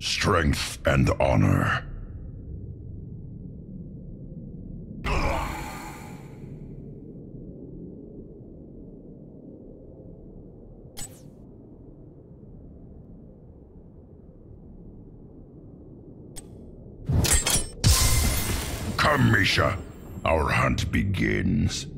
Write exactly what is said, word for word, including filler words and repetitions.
Strength and honor. Come, Misha. Our hunt begins.